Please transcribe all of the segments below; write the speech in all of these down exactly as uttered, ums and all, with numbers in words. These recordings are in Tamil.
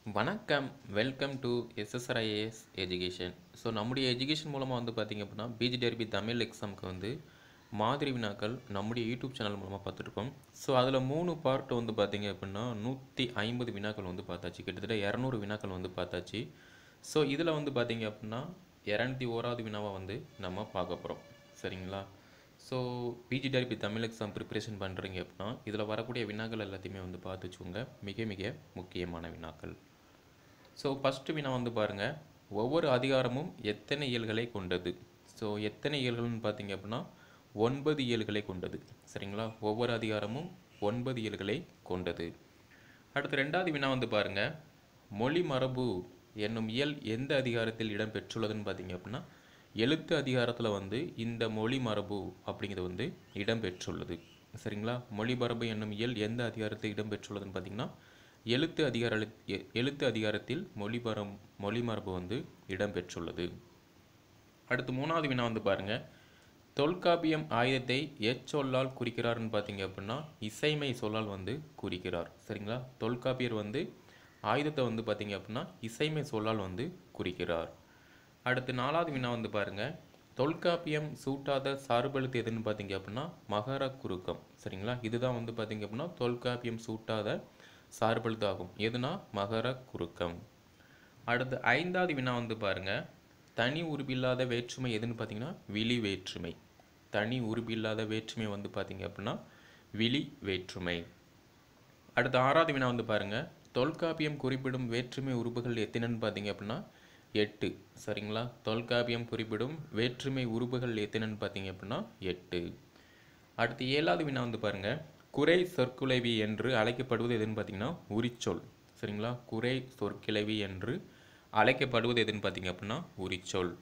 வணக்கம் welcome to SSRIAS education. So நம்முடைய எஜுகேஷன் மூலமாக வந்து பார்த்திங்க அப்படின்னா பிஜிடிஆர்பி தமிழ் எக்ஸாமுக்கு வந்து மாதிரி வினாக்கள் நம்முடைய யூடியூப் சேனல் மூலமாக பார்த்துட்ருக்கோம். ஸோ அதில் மூணு பார்ட் வந்து பார்த்திங்க அப்படின்னா நூற்றி ஐம்பது வினாக்கள் வந்து பார்த்தாச்சு, கிட்டத்தட்ட இரநூறு வினாக்கள் வந்து பார்த்தாச்சு. ஸோ இதில் வந்து பார்த்திங்க அப்படின்னா இரநூத்தி ஓராவது வினாவை வந்து நம்ம பார்க்க போகிறோம், சரிங்களா? So PGTRB Tamil exam preparation பண்ணுறீங்க அப்படின்னா இதில் வரக்கூடிய வினாக்கள் எல்லாத்தையுமே வந்து பார்த்து வச்சுக்கோங்க, மிக மிக முக்கியமான வினாக்கள். ஸோ ஃபஸ்ட்டு வினா வந்து பாருங்கள், ஒவ்வொரு அதிகாரமும் எத்தனை இயல்களை கொண்டது? ஸோ எத்தனை இயல்கள்னு பார்த்தீங்க அப்படின்னா ஒன்பது இயல்களை கொண்டது, சரிங்களா? ஒவ்வொரு அதிகாரமும் ஒன்பது இயல்களை கொண்டது. அடுத்து ரெண்டாவது வினா வந்து பாருங்கள், மொழி மரபு என்னும் இயல் எந்த அதிகாரத்தில் இடம் பெற்றுள்ளதுன்னு பார்த்தீங்க அப்படின்னா எழுத்து அதிகாரத்தில் வந்து இந்த மொழி மரபு அப்படிங்கிறது வந்து இடம் பெற்றுள்ளது, சரிங்களா? மொழி மரபு என்னும் இயல் எந்த அதிகாரத்தில் இடம் பெற்றுள்ளதுன்னு பார்த்தீங்கன்னா எழுத்து அதிகார எழுத்து அதிகாரத்தில் மொழிபரம் மொழிமரபு வந்து இடம்பெற்றுள்ளது. அடுத்து மூணாவது வினா வந்து பாருங்க, தொல்காப்பியம் ஆயுதத்தை எச்சொல்லால் குறிக்கிறார்னு பார்த்தீங்க அப்படின்னா இசைமை சொல்லால் வந்து குறிக்கிறார், சரிங்களா? தொல்காப்பியர் வந்து ஆயுதத்தை வந்து பார்த்தீங்க அப்படின்னா இசைமை சொல்லால் வந்து குறிக்கிறார். அடுத்து நாலாவது வினா வந்து பாருங்க, தொல்காப்பியம் சூட்டாத சார்பெழுத்து எதுன்னு பார்த்தீங்க அப்படின்னா மகர குறுக்கம், சரிங்களா? இதுதான் வந்து பார்த்தீங்க அப்படின்னா தொல்காப்பியம் சூட்டாத சார்பெழுத்து ஆகும், எதுனா மகர குறுக்கம். அடுத்து ஐந்தாவது வினா வந்து பாருங்க, தனி உருபில்லாத வேற்றுமை எதுன்னு பார்த்தீங்கன்னா விழி வேற்றுமை. தனி உருபில்லாத வேற்றுமை வந்து பார்த்தீங்க அப்படின்னா விழி வேற்றுமை. அடுத்து ஆறாவது வினா வந்து பாருங்க, தொல்காப்பியம் குறிப்பிடும் வேற்றுமை உறுப்புகள் எத்தனைன்னு பார்த்தீங்க அப்படின்னா எட்டு, சரிங்களா? தொல்காப்பியம் குறிப்பிடும் வேற்றுமை உறுப்புகள் எத்தனைன்னு பார்த்தீங்க அப்படின்னா எட்டு. அடுத்து ஏழாவது வினா வந்து பாருங்க, குறை சொற்கிளவி என்று அழைக்கப்படுவது எதுன்னு பார்த்தீங்கன்னா உரிச்சொல், சரிங்களா? குறை சொற்கிளவி என்று அழைக்கப்படுவது எதுன்னு பார்த்தீங்க அப்படின்னா உரிச்சொல்.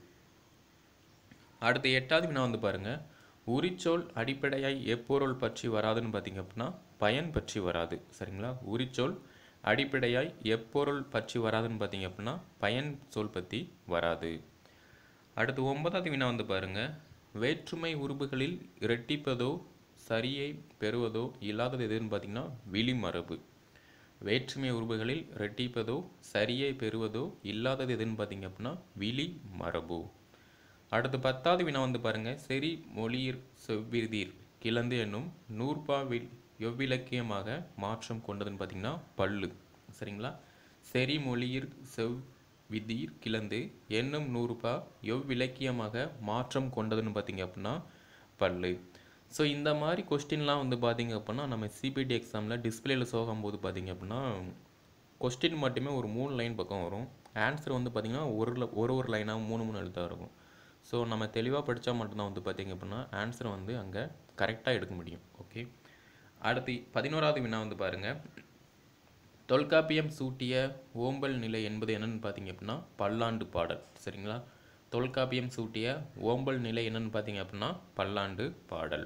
அடுத்து எட்டாவது வினா வந்து பாருங்க, உரிச்சொல் அடிப்படையாய் எப்பொருள் பற்றி வராதுன்னு பார்த்தீங்க அப்படின்னா பயன் பற்றி வராது, சரிங்களா? உரிச்சொல் அடிப்படையாய் எப்பொருள் பற்றி வராதுன்னு பார்த்தீங்க அப்படின்னா பயன் சொல் பற்றி வராது. அடுத்து ஒன்பதாவது வினா வந்து பாருங்க, வேற்றுமை உறுப்புகளில் இரட்டிப்பதோ சரியை பெறுவதோ இல்லாதது எதுன்னு பார்த்தீங்கன்னா விழிமரபு. வேற்றுமை உறுப்புகளில் இரட்டிப்பதோ சரியை பெறுவதோ இல்லாதது எதுன்னு பார்த்தீங்க அப்படின்னா விழி மரபு. அடுத்து பத்தாவது வினா வந்து பாருங்க, செறி மொழியிற் செவ்விதிர் கிளந்து என்னும் நூற்பாவில் எவ்விலக்கியமாக மாற்றம் கொண்டதுன்னு பார்த்தீங்கன்னா பல்லு, சரிங்களா? செறி மொழியிற் செவ்விதிர் கிளந்து என்னும் நூற்பா எவ்விலக்கியமாக மாற்றம் கொண்டதுன்னு பார்த்தீங்க அப்படின்னா பல்லு. ஸோ இந்த மாதிரி கொஸ்டின்லாம் வந்து பார்த்தீங்க அப்படின்னா நம்ம சிபிடி எக்ஸாமில் டிஸ்பிளேயில் சோகும்போது பார்த்தீங்க அப்படின்னா கொஸ்டின் மட்டுமே ஒரு மூணு லைன் பக்கம் வரும், ஆன்சர் வந்து பார்த்திங்கன்னா ஒரு ஒரு ஒரு லைனாக மூணு மூணு எழுத்தாக இருக்கும். ஸோ நம்ம தெளிவாக படித்தா மட்டும்தான் வந்து பார்த்திங்க அப்படின்னா ஆன்சர் வந்து அங்கே கரெக்டாக எடுக்க முடியும், ஓகே? அடுத்து பதினோராவது வினா வந்து பாருங்கள், தொல்காப்பியம் சூட்டிய ஓம்பல் நிலை என்பது என்னென்னு பார்த்தீங்க அப்படின்னா பல்லாண்டு பாடல், சரிங்களா? தொல்காப்பியம் சூட்டிய ஓம்பல் நிலை என்னென்னு பார்த்தீங்க அப்படின்னா பல்லாண்டு பாடல்.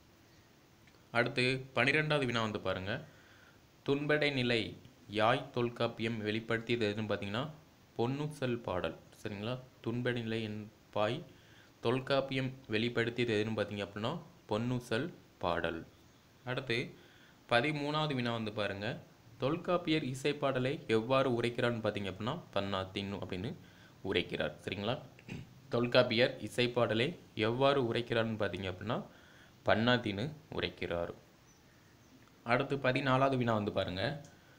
அடுத்து பன்னிரெண்டாவது வினா வந்து பாருங்கள், துன்படை நிலை யாய் தொல்காப்பியம் வெளிப்படுத்தியது எதுன்னு பார்த்தீங்கன்னா பொன்னுசல் பாடல், சரிங்களா? துன்படை நிலை என் பாய் தொல்காப்பியம் வெளிப்படுத்தியது எதுன்னு பார்த்தீங்க அப்படின்னா பொன்னுசல் பாடல். அடுத்து பதிமூணாவது வினா வந்து பாருங்கள், தொல்காப்பியர் இசைப்பாடலை எவ்வாறு உரைக்கிறார்னு பார்த்தீங்க அப்படின்னா பன்னாத்தின்னு அப்படின்னு உரைக்கிறார், சரிங்களா? தொல்காப்பியர் இசைப்பாடலை எவ்வாறு உரைக்கிறார்னு பார்த்தீங்க அப்படின்னா பன்னாத்தின்னு உரைக்கிறார். அடுத்து பதினாலாவது வினா வந்து பாருங்கள்,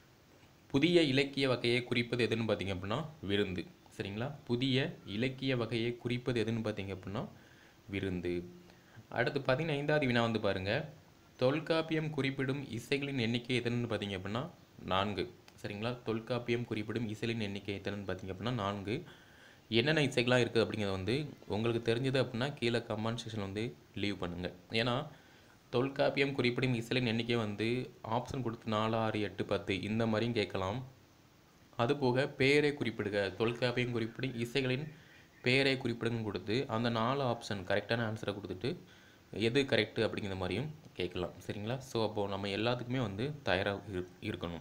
புதிய இலக்கிய வகையை குறிப்பது எதுன்னு பார்த்தீங்க அப்படின்னா விருந்து, சரிங்களா? புதிய இலக்கிய வகையை குறிப்பது எதுன்னு பார்த்தீங்க அப்படின்னா விருந்து. அடுத்து பதினைந்தாவது வினா வந்து பாருங்கள், தொல்காப்பியம் குறிப்பிடும் இசைகளின் எண்ணிக்கை எத்தனைன்னு பார்த்தீங்க அப்படின்னா நான்கு, சரிங்களா? தொல்காப்பியம் குறிப்பிடும் இசைகளின் எண்ணிக்கை எத்தனைன்னு பார்த்தீங்க அப்படின்னா நான்கு. என்னென்ன இசைகளாக இருக்குது அப்படிங்கிறத வந்து உங்களுக்கு தெரிஞ்சது அப்படின்னா கீழே கமெண்ட் செக்ஷன் வந்து லீவ் பண்ணுங்கள். ஏன்னா தொல்காப்பியம் குறிப்பிடும் இசைகளின் எண்ணிக்கை வந்து ஆப்ஷன் கொடுத்து நாலு ஆறு எட்டு பத்து இந்த மாதிரியும் கேட்கலாம். அதுபோக பெயரை குறிப்பிடுக, தொல்காப்பியம் குறிப்பிடும் இசைகளின் பெயரை குறிப்பிடுங்க கொடுத்து அந்த நாலு ஆப்ஷன் கரெக்டான ஆன்சரை கொடுத்துட்டு எது கரெக்டு அப்படிங்கிற மாதிரியும் கேட்கலாம், சரிங்களா? ஸோ அப்போது நம்ம எல்லாத்துக்குமே வந்து தயாராக இருக்கணும்.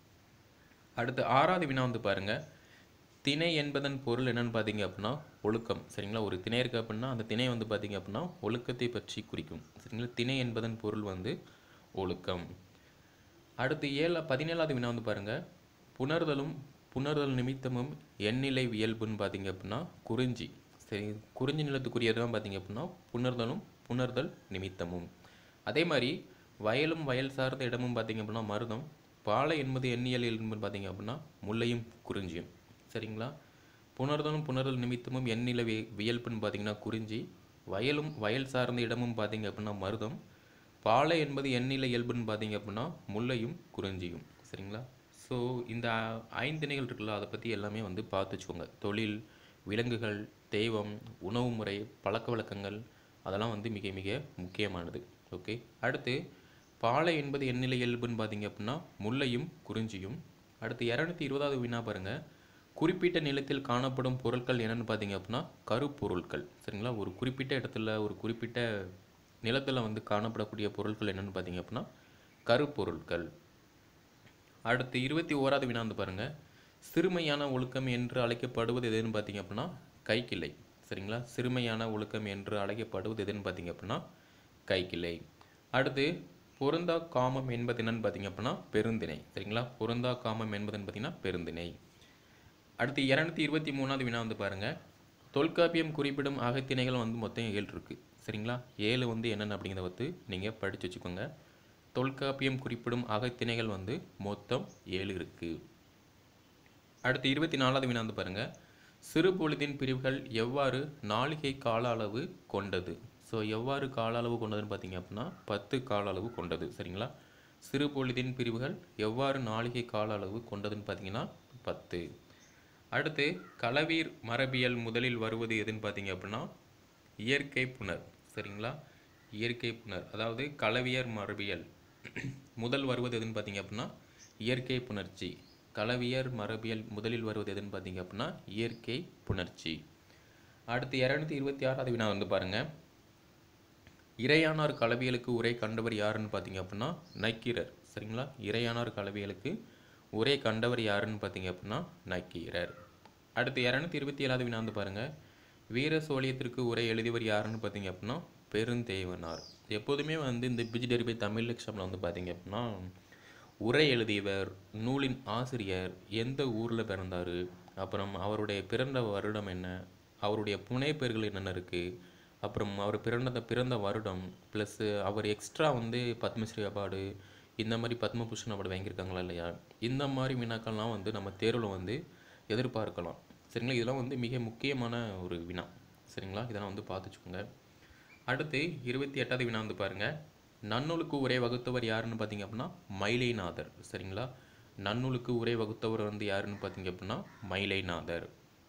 அடுத்து ஆறாவது வினா வந்து பாருங்கள், திணை என்பதன் பொருள் என்னென்னு பார்த்தீங்க அப்படின்னா ஒழுக்கம், சரிங்களா? ஒரு திணை இருக்குது அப்படின்னா அந்த திணை வந்து பார்த்தீங்க அப்படின்னா ஒழுக்கத்தை பற்றி குறிக்கும், சரிங்களா? திணை என்பதன் பொருள் வந்து ஒழுக்கம். அடுத்து ஏழு பதினேழாவது வினா வந்து பாருங்கள், புணர்தலும் புணர்தல் நிமித்தமும் எண்ணிலை இயல்புன்னு பார்த்தீங்க அப்படின்னா குறிஞ்சி. சரி, குறிஞ்சி நிலத்துக்குரியது தான் பார்த்தீங்க அப்படின்னா புணர்தலும் புணர்தல் நிமித்தமும். அதே மாதிரி வயலும் வயல் சார்ந்த இடமும் பார்த்தீங்க அப்படின்னா மருதம். பாலை என்பது எண்ணியல் என்பது பார்த்தீங்க அப்படின்னா முல்லையும் குறிஞ்சியும். சரிங்களா? புணர்தலும் புணர்தல் நிமித்தமும் எண்ணிலை வியல்புன்னு பார்த்தீங்கன்னா குறிஞ்சி. வயலும் வயல் சார்ந்த இடமும் பார்த்தீங்க அப்படின்னா மருதம். பாலை என்பது எண்ணிலை இயல்புன்னு பார்த்தீங்க அப்படின்னா முல்லையும் குறிஞ்சியும். சரிங்களா? ஸோ இந்த ஐந்து திணைகள் இருக்குல்ல, அதை பற்றி எல்லாமே வந்து பார்த்து வச்சுக்கோங்க. தொழில், விலங்குகள், தெய்வம், உணவு முறை, பழக்க வழக்கங்கள், அதெல்லாம் வந்து மிக மிக முக்கியமானது. ஓகே, அடுத்து பாலை என்பது எண்ணிலை இயல்புன்னு பார்த்தீங்க அப்படின்னா முல்லையும் குறிஞ்சியும். அடுத்து இரநூத்தி இருபதாவது வினா பாருங்கள். குறிப்பிட்ட நிலத்தில் காணப்படும் பொருட்கள் என்னென்னு பார்த்தீங்க அப்படின்னா கருப்பொருட்கள். சரிங்களா? ஒரு குறிப்பிட்ட இடத்துல ஒரு குறிப்பிட்ட நிலத்தில் வந்து காணப்படக்கூடிய பொருட்கள் என்னென்னு பார்த்தீங்க அப்படின்னா கருப்பொருட்கள். அடுத்து இருபத்தி ஓராவது வினா வந்து பாருங்கள். சிறுமையான ஒழுக்கம் என்று அழைக்கப்படுவது எதுன்னு பார்த்தீங்க அப்படின்னா கைக்கிளை. சரிங்களா? சிறுமையான ஒழுக்கம் என்று அழைக்கப்படுவது எதுன்னு பார்த்தீங்க அப்படின்னா கைக்கிளை. அடுத்து பொருந்தா காமம் என்பது என்னன்னு பார்த்தீங்க அப்படின்னா பெருந்திணை. சரிங்களா? பொருந்தா காமம் என்பதுன்னு பார்த்தீங்கன்னா பெருந்திணை. அடுத்து இரநூத்தி இருபத்தி மூணாவது வினா வந்து பாருங்கள். தொல்காப்பியம் குறிப்பிடும் அகத்திணைகள் வந்து மொத்தம் ஏழு இருக்குது. சரிங்களா? ஏழு வந்து என்னென்ன அப்படிங்கிறத வந்து நீங்கள் படித்து வச்சுக்கோங்க. தொல்காப்பியம் குறிப்பிடும் அகத்திணைகள் வந்து மொத்தம் ஏழு இருக்குது. அடுத்து இருபத்தி நாலாவது வினா வந்து பாருங்கள். சிறு பொழுதின் பிரிவுகள் எவ்வாறு நாளிகை கால அளவு கொண்டது? ஸோ எவ்வாறு கால அளவு கொண்டதுன்னு பார்த்தீங்க அப்படின்னா பத்து கால அளவு கொண்டது. சரிங்களா? சிறு பொழுதின் பிரிவுகள் எவ்வாறு நாளிகை கால அளவு கொண்டதுன்னு பார்த்தீங்கன்னா பத்து. அடுத்து களவீர் மரபியல் முதலில் வருவது எதுன்னு பார்த்தீங்க அப்படின்னா இயற்கை புணர். சரிங்களா? இயற்கை புணர், அதாவது களவியர் மரபியல் முதல் வருவது எதுன்னு பார்த்தீங்க அப்படின்னா இயற்கை புணர்ச்சி. களவியர் மரபியல் முதலில் வருவது எதுன்னு பார்த்தீங்க அப்படின்னா இயற்கை புணர்ச்சி. அடுத்து இரநூத்தி இருபத்தி ஆறாவது வினா வந்து பாருங்கள். இறையானார் களவியலுக்கு உரை கண்டவர் யாருன்னு பார்த்தீங்க அப்படின்னா நக்கீரர். சரிங்களா? இறையானார் களவியலுக்கு உரை கண்டவர் யாருன்னு பார்த்தீங்க அப்படின்னா நக்கீரர். அடுத்து இரநூத்தி இருபத்தி ஏழாவது வினா வந்து பாருங்கள். வீர சோழியத்திற்கு உரை எழுதியவர் யாருன்னு பார்த்தீங்க அப்படின்னா பெருந்தேவனார். எப்போதுமே வந்து இந்த பிஜிடெரிபை தமிழ் எக்ஸாமில் வந்து பார்த்தீங்க அப்படின்னா உரை எழுதியவர், நூலின் ஆசிரியர், எந்த ஊரில் பிறந்தார், அப்புறம் அவருடைய பிறந்த வருடம் என்ன, அவருடைய புனை பெயர்கள் என்னென்ன இருக்குது, அப்புறம் அவர் பிறந்த பிறந்த வருடம் ப்ளஸ்ஸு அவர் எக்ஸ்ட்ரா வந்து பத்மஸ்ரீ அவார்டு இந்த மாதிரி பத்மபூஷன் அவார்டு வாங்கியிருக்காங்களா இல்லையா, இந்த மாதிரி வினாக்கள்லாம் வந்து நம்ம தேர்வில் வந்து எதிர்பார்க்கலாம். சரிங்களா? இதெல்லாம் வந்து மிக முக்கியமான ஒரு வினா. சரிங்களா? இதெல்லாம் வந்து பார்த்துச்சுக்கோங்க. அடுத்து இருபத்தி எட்டாவது வினா வந்து பாருங்கள். நன்னூலுக்கு உரை வகுத்தவர் யாருன்னு பார்த்தீங்க அப்படின்னா மயிலைநாதர். சரிங்களா? நன்னூலுக்கு உரை வகுத்தவர் வந்து யாருன்னு பார்த்தீங்க அப்படின்னா மயிலைநாதர்.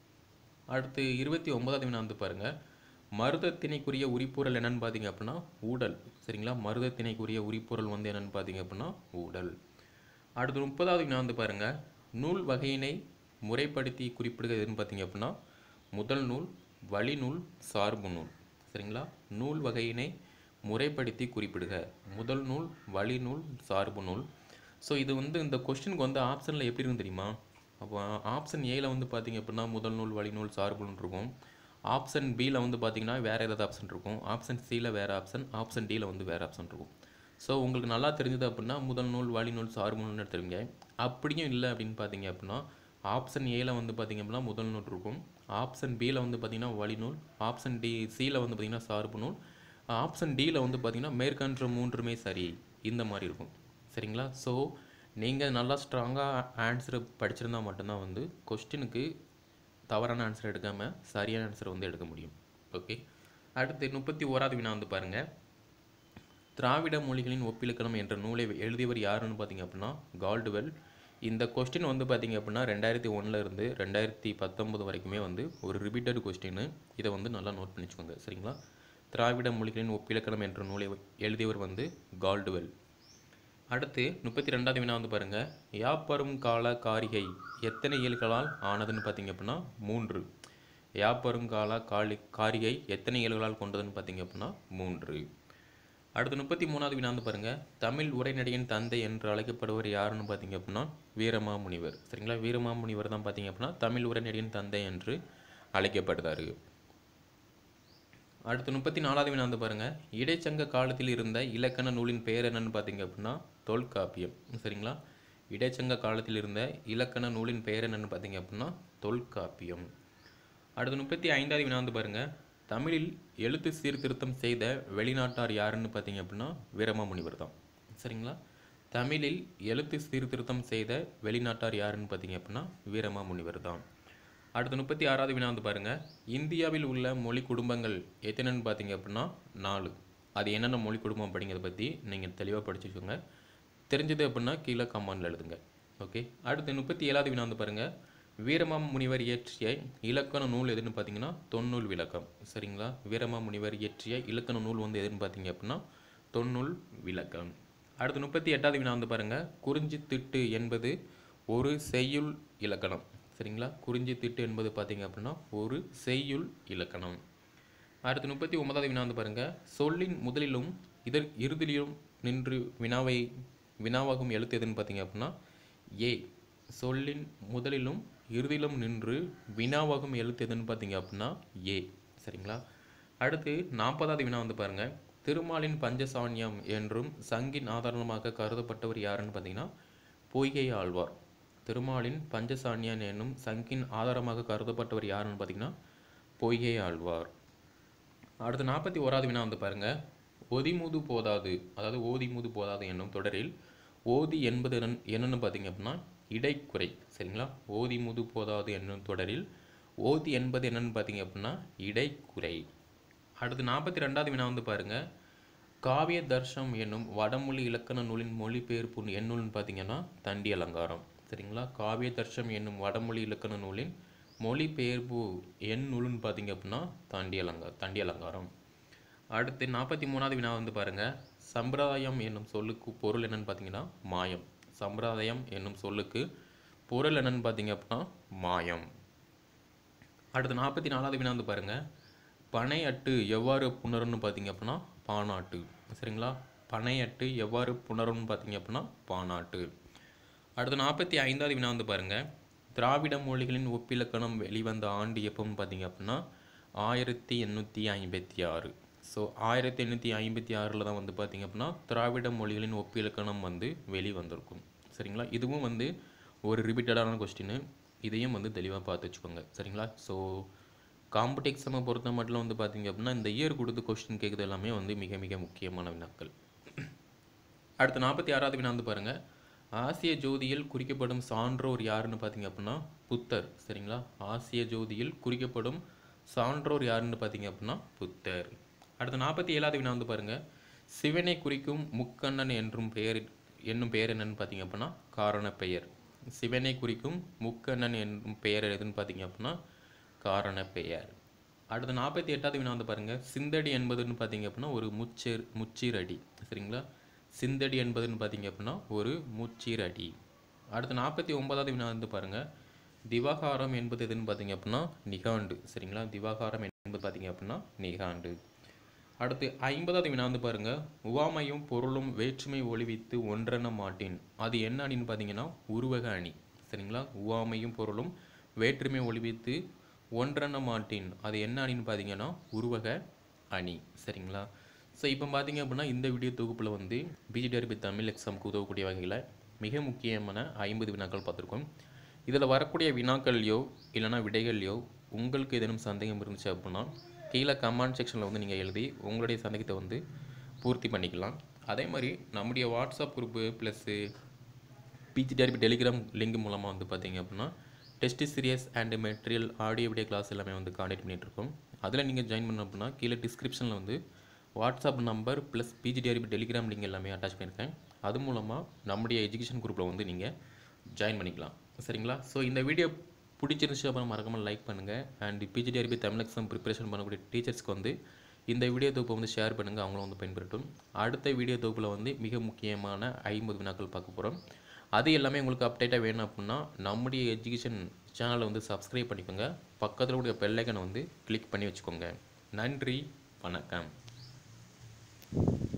அடுத்து இருபத்தி ஒன்பதாவது வினா வந்து பாருங்கள். மருதத்திணைக்குரிய உரிப்பொருள் என்னென்னு பார்த்தீங்க அப்படின்னா ஊடல். சரிங்களா? மருதத்திணைக்குரிய உரிப்பொருள் வந்து என்னென்னு பார்த்தீங்க அப்படின்னா ஊடல். அடுத்து முப்பதாவது வினா வந்து பாருங்கள். நூல் வகையினை முறைப்படுத்தி குறிப்பிடுக எதுன்னு பார்த்தீங்க அப்படின்னா முதல் நூல், வழிநூல், சார்பு நூல். சரிங்களா? நூல் வகையினை முறைப்படுத்தி குறிப்பிடுக முதல் நூல், வழிநூல், சார்பு நூல். ஸோ இது வந்து இந்த கொஸ்டினுக்கு வந்து ஆப்ஷனில் எப்படி இருக்கும் தெரியுமா? அப்போ ஆப்ஷன் ஏல வந்து பார்த்தீங்க அப்படின்னா முதல் நூல், வழிநூல், சார்பு நூல் இருக்கும். ஆப்ஷன் பியில் வந்து பார்த்தீங்கன்னா வேறு ஏதாவது ஆப்ஷன் இருக்கும். ஆப்ஷன் சியில் வேறு ஆப்ஷன், ஆப்ஷன் டியில் வந்து வேறு ஆப்ஷன் இருக்கும். ஸோ உங்களுக்கு நல்லா தெரிஞ்சது அப்படின்னா முதல் நூல், வழிநூல், சார்பு நூல்னு எடுத்துருவீங்க. அப்படியும் இல்லை அப்படின்னு பார்த்தீங்க அப்படின்னா ஆப்ஷன் ஏல வந்து பார்த்திங்க அப்படின்னா முதல் நூல் இருக்கும். ஆப்ஷன் பியில் வந்து பார்த்திங்கன்னா வழிநூல், ஆப்ஷன் டி சியில் வந்து பார்த்திங்கன்னா சார்பு நூல், ஆப்ஷன் டியில் வந்து பார்த்திங்கன்னா மேற்கண்ட மூன்றுமே சரி, இந்த மாதிரி இருக்கும். சரிங்களா? ஸோ நீங்கள் நல்லா ஸ்ட்ராங்காக ஆன்சரை படிச்சிருந்தால் மட்டும்தான் வந்து கொஸ்டினுக்கு தவறான ஆன்சர் எடுக்காமல் சரியான ஆன்சரை வந்து எடுக்க முடியும். ஓகே, அடுத்து முப்பத்தி ஓராவது வினா வந்து பாருங்கள். திராவிட மொழிகளின் ஒப்பிலக்கணம் என்ற நூலை எழுதியவர் யாருன்னு பார்த்தீங்க அப்படின்னா கால்டுவெல். இந்த கொஸ்டின் வந்து பார்த்திங்க அப்படின்னா ரெண்டாயிரத்தி ஒன்றில் இருந்து ரெண்டாயிரத்தி பத்தொம்பது வரைக்குமே வந்து ஒரு ரிப்பீட்டட் கொஸ்டின். இதை வந்து நல்லா நோட் பண்ணிச்சுக்கோங்க. சரிங்களா? திராவிட மொழிகளின் ஒப்பிலக்கணம் என்ற நூலை எழுதியவர் வந்து கால்டுவெல். அடுத்து முப்பத்தி ரெண்டாவது வினா வந்து பாருங்கள். யாப்பரும் கால காரிகை எத்தனை இயல்களால் ஆனதுன்னு பார்த்தீங்க அப்படின்னா மூன்று. யாப்பரும் கால காலி காரிகை எத்தனை இயல்களால் கொண்டதுன்னு பார்த்தீங்க அப்படின்னா மூன்று. அடுத்து முப்பத்தி மூணாவது வினா வந்து பாருங்கள். தமிழ் உரைநடையின் தந்தை என்று அழைக்கப்படுவர் யாருன்னு பார்த்தீங்க அப்படின்னா வீரமாமுனிவர். சரிங்களா? வீரமாமுனிவர் தான் பார்த்தீங்க அப்படின்னா தமிழ் உரைநடையின் தந்தை என்று அழைக்கப்படுறாரு. அடுத்து முப்பத்தி நாலாவது வினா வந்து பாருங்கள். இடைச்சங்க காலத்தில் இருந்த இலக்கண நூலின் பெயர் என்னன்னு பார்த்தீங்க அப்படின்னா தொல்காப்பியம். சரிங்களா? இடைச்சங்க காலத்தில் இருந்த இலக்கண நூலின் பெயர் என்னன்னு பார்த்தீங்க அப்படின்னா தொல்காப்பியம். அடுத்து முப்பத்தி ஐந்தாவது வினா வந்து பாருங்கள், தமிழில் எழுத்து சீர்திருத்தம் செய்த வெளிநாட்டார் யாருன்னு பார்த்தீங்க அப்படின்னா வீரமாமுனிவர் தான். சரிங்களா? தமிழில் எழுத்து சீர்திருத்தம் செய்த வெளிநாட்டார் யாருன்னு பார்த்தீங்க அப்படின்னா வீரமாமுனிவர் தான். அடுத்து முப்பத்தி ஆறாவது வினா வந்து பாருங்கள், இந்தியாவில் உள்ள மொழி குடும்பங்கள் எத்தனைன்னு பார்த்தீங்க அப்படின்னா நாலு. அது என்னென்ன மொழி குடும்பம் அப்படிங்கிறத பற்றி நீங்கள் தெளிவாக படிச்சுக்கோங்க. தெரிஞ்சது அப்படின்னா கீழே கமெண்டில் எழுதுங்க. ஓகே. அடுத்து முப்பத்தி ஏழாவது வினா வந்து பாருங்கள், வீரமாமுனிவர் இயற்றிய இலக்கண நூல் எதுன்னு பார்த்தீங்கன்னா தொன்னூல் விளக்கம். சரிங்களா? வீரமாமுனிவர் இயற்றிய இலக்கண நூல் வந்து எதுன்னு பார்த்தீங்க அப்படின்னா தொன்னூல் விளக்கம். அடுத்து முப்பத்தி எட்டாவது வினா வந்து பாருங்கள், குறிஞ்சி திட்டு என்பது ஒரு செய்யுள் இலக்கணம். சரிங்களா? குறிஞ்சி திட்டு என்பது பார்த்தீங்க அப்படின்னா ஒரு செய்யுள் இலக்கணம். அடுத்து முப்பத்தி ஒன்பதாவது வினா வந்து பாருங்கள், சொல்லின் முதலிலும் இதழ் இறுதியிலும் நின்று வினாவை வினாவாகும் எழுத்து எதுன்னு பார்த்தீங்க அப்படின்னா ஏ. சொல்லின் முதலிலும் இறுதியிலும் நின்று வினாவாகும் எழுத்து எதுன்னு பார்த்தீங்க அப்படின்னா ஏ. சரிங்களா? அடுத்து நாற்பதாவது வினா வந்து பாருங்கள், திருமாலின் பஞ்சசான்யம் என்றும் சங்கின் ஆதாரமாக கருதப்பட்டவர் யாருன்னு பார்த்தீங்கன்னா பொய்கை ஆழ்வார். திருமாலின் பஞ்சசான்யன் என்னும் சங்கின் ஆதாரமாக கருதப்பட்டவர் யாருன்னு பார்த்தீங்கன்னா பொய்கை ஆழ்வார். அடுத்து நாற்பத்தி ஓராவது வினா வந்து பாருங்கள், ஒதிமுது போதாது, அதாவது ஓதிமுது போதாது என்னும் தொடரில் ஓதி என்பது என்னன்னு பார்த்தீங்க அப்படின்னா இடைக்குறை. சரிங்களா? ஓதிமுது போதாது என்னும் தொடரில் ஓதி என்பது என்னன்னு பார்த்தீங்க அப்படின்னா இடைக்குறை. அடுத்து நாற்பத்தி ரெண்டாவது வினா வந்து பாருங்கள், காவிய தர்ஷம் என்னும் வடமொழி இலக்கண நூலின் மொழிபெயர்ப்பு எந்நூல்னு பார்த்தீங்கன்னா தண்டி அலங்காரம். சரிங்களா? காவிய தர்ஷம் என்னும் வடமொழி இலக்கண நூலின் மொழிபெயர்ப்பு என் நூலுன்னு பார்த்தீங்க அப்படின்னா தண்டி அலங்கா தண்டி அலங்காரம். அடுத்து நாற்பத்தி மூணாவது வினா வந்து பாருங்கள், சம்பிரதாயம் என்னும் சொல்லுக்கு பொருள் என்னன்னு பார்த்தீங்கன்னா மாயம். சம்பிரதாயம் என்னும் சொல்லுக்கு பொருள் என்னன்னு பார்த்தீங்க அப்படின்னா மாயம். அடுத்து நாற்பத்தி நாலாவது வினா வந்து பாருங்கள், பனை அட்டு எவ்வாறு புணரும்னு பார்த்தீங்க அப்படின்னா பானாட்டு. சரிங்களா? பனை அட்டு எவ்வாறு புணரும்னு பார்த்தீங்க அப்படின்னா பானாட்டு. அடுத்து நாற்பத்தி ஐந்தாவது வினா வந்து பாருங்கள், திராவிட மொழிகளின் ஒப்பிலக்கணம் வெளிவந்த ஆண்டு எப்போன்னு பார்த்தீங்க அப்படின்னா ஆயிரத்தி எண்ணூற்றி ஐம்பத்தி ஆறு. ஸோ ஆயிரத்தி எண்ணூற்றி ஐம்பத்தி ஆறில் தான் வந்து பார்த்திங்க அப்படின்னா திராவிட மொழிகளின் ஒப்பிலக்கணம் வந்து வெளிவந்திருக்கும். சரிங்களா? இதுவும் வந்து ஒரு ரிப்பீட்டடான கொஸ்டின், இதையும் வந்து தெளிவாக பார்த்து வச்சுக்கோங்க. சரிங்களா? ஸோ காம்படிக்ஸமை பொறுத்த மட்டும் வந்து பார்த்திங்க அப்படின்னா இந்த இயர் கொடுத்து கொஸ்டின் கேட்குறது எல்லாமே வந்து மிக மிக முக்கியமான வினாக்கள். அடுத்து நாற்பத்தி ஆறாவது வினா வந்து பாருங்கள், ஆசிய ஜோதியில் குறிக்கப்படும் சான்றோர் யாருன்னு பார்த்தீங்க அப்படின்னா புத்தர். சரிங்களா? ஆசிய ஜோதியில் குறிக்கப்படும் சான்றோர் யாருன்னு பார்த்தீங்க அப்படின்னா புத்தர். அடுத்து நாற்பத்தி ஏழாவது வினா வந்து பாருங்கள், சிவனை குறிக்கும் முக்கண்ணன் என்றும் பெயர் என்னும் பெயர் என்னன்னு பார்த்தீங்க அப்படின்னா காரண பெயர். சிவனை குறிக்கும் முக்கண்ணன் என்னும் பெயர் எதுன்னு பார்த்தீங்க அப்படின்னா காரண பெயர். அடுத்து நாற்பத்தி எட்டாவது வினா வந்து பாருங்கள், சிந்தடி என்பதுன்னு பார்த்தீங்க அப்படின்னா ஒரு முச்சீர் முச்சீரடி. சரிங்களா? சிந்தடி என்பதுன்னு பார்த்தீங்க அப்படின்னா ஒரு முச்சீரடி. அடுத்து நாற்பத்தி ஒன்பதாவது வினா வந்து பாருங்கள், திவாகாரம் என்பது எதுன்னு பார்த்தீங்க அப்படின்னா நிகாண்டு. சரிங்களா? திவாகாரம் என்பது பார்த்தீங்க அப்படின்னா நிகாண்டு. அடுத்து ஐம்பதாவது வினா வந்து பாருங்கள், உவாமையும் பொருளும் வேற்றுமை ஒளிவித்து ஒன்றென மாட்டேன் அது என்ன அணின்னு பார்த்தீங்கன்னா உருவக அணி. சரிங்களா? உவாமையும் பொருளும் வேற்றுமை ஒளிவித்து ஒன்றென மாட்டேன் அது என்ன அணின்னு பார்த்தீங்கன்னா உருவக அணி. சரிங்களா? ஸோ இப்போ பார்த்தீங்க அப்படின்னா இந்த வீடியோ தொகுப்பில் வந்து பிஜிடிஆர்பி தமிழ் எக்ஸாமுக்கு உதவக்கூடிய வகையில் மிக முக்கியமான ஐம்பது வினாக்கள் பார்த்துருக்கோம். இதில் வரக்கூடிய வினாக்கள்லையோ இல்லைனா விடைகள்லையோ உங்களுக்கு ஏதேனும் சந்தேகம் இருந்துச்சு அப்படின்னா கீழே கமெண்ட் செக்ஷனில் வந்து நீங்கள் எழுதி உங்களுடைய சந்தேகத்தை வந்து பூர்த்தி பண்ணிக்கலாம். அதே மாதிரி நம்முடைய WhatsApp group plus PGTRB Telegram link மூலமாக வந்து பார்த்தீங்க அப்படின்னா test series and material audio video class எல்லாமே வந்து காண்டக்ட் பண்ணிகிட்ருக்கோம். அதில் நீங்கள் ஜாயின் பண்ண அப்படின்னா கீழே டிஸ்கிரிப்ஷனில் வந்து WhatsApp number plus PGTRB Telegram link எல்லாமே அட்டாச் பண்ணியிருக்கேன். அது மூலமாக நம்முடைய எஜுகேஷன் குரூப்பில் வந்து நீங்கள் ஜாயின் பண்ணிக்கலாம். சரிங்களா? ஸோ இந்த வீடியோ பிடிச்சிருந்துச்சு அப்புறம் மறக்காமல் லைக் பண்ணுங்கள். And PGTRB Tamil exam preparation பண்ணக்கூடிய டீச்சர்ஸ்க்கு வந்து இந்த வீடியோ தொகுப்பை வந்து ஷேர் பண்ணுங்கள், அவங்களும் வந்து பயன்படுத்தும். அடுத்த வீடியோ தொகுப்பில் வந்து மிக முக்கியமான ஐம்பது வினாக்கள் பார்க்க போகிறோம். அது எல்லாமே உங்களுக்கு அப்டேட்டாக வேணும் அப்படின்னா நம்முடைய எஜுகேஷன் சேனலை வந்து சப்ஸ்கிரைப் பண்ணிக்கோங்க. பக்கத்தில் உடைய பெல் ஐக்கனை வந்து கிளிக் பண்ணி வச்சுக்கோங்க. நன்றி, வணக்கம்.